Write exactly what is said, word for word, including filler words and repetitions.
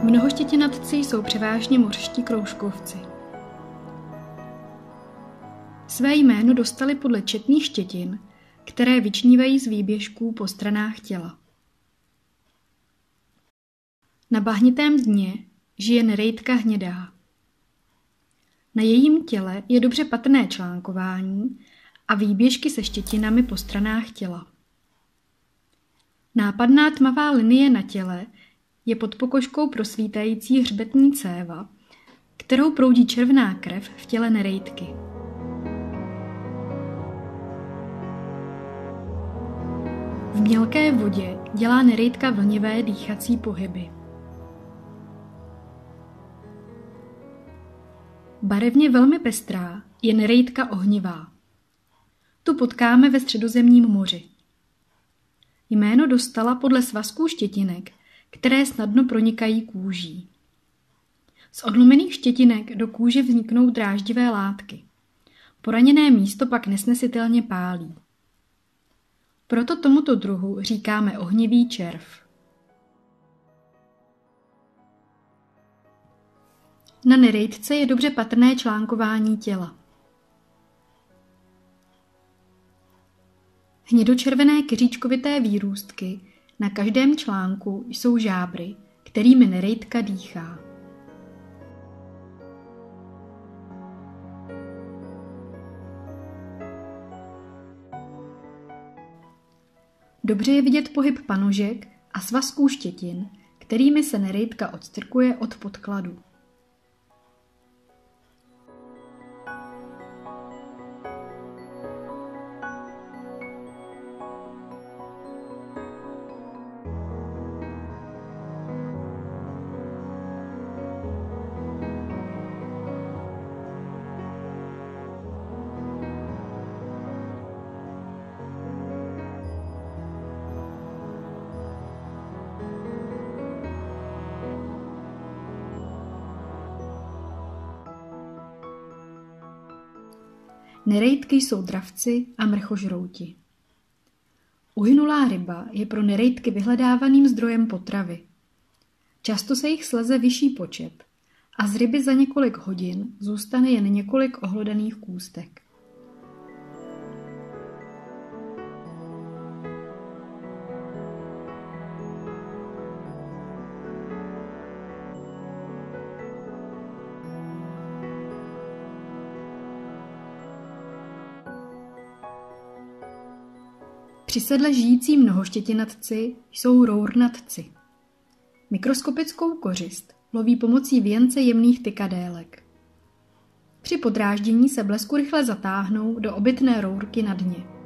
Mnohoštětinatci jsou převážně mořští kroužkovci. Své jméno dostali podle četných štětin, které vyčnívají z výběžků po stranách těla. Na bahnitém dně žije nereidka hnědá. Na jejím těle je dobře patrné článkování a výběžky se štětinami po stranách těla. Nápadná tmavá linie na těle je pod pokožkou prosvítající hřbetní céva, kterou proudí červená krev v těle nereidky. V mělké vodě dělá nereidka vlnivé dýchací pohyby. Barevně velmi pestrá je nereidka ohnivá. Tu potkáme ve Středozemním moři. Jméno dostala podle svazků štětinek, které snadno pronikají kůží. Z odlomených štětinek do kůže vzniknou dráždivé látky. Poraněné místo pak nesnesitelně pálí. Proto tomuto druhu říkáme ohnivý červ. Na nereidce je dobře patrné článkování těla. Hnědočervené keříčkovité výrůstky na každém článku jsou žábry, kterými nereidka dýchá. Dobře je vidět pohyb panožek a svazků štětin, kterými se nereidka odstrkuje od podkladu. Nereidky jsou dravci a mrchožrouti. Uhynulá ryba je pro nereidky vyhledávaným zdrojem potravy. Často se jich sleze vyšší počet a z ryby za několik hodin zůstane jen několik ohlodaných kůstek. Při sedle žijící mnohoštětinatci jsou rournatci. Mikroskopickou kořist loví pomocí věnce jemných tykadélek. Při podráždění se blesku rychle zatáhnou do obytné rourky na dně.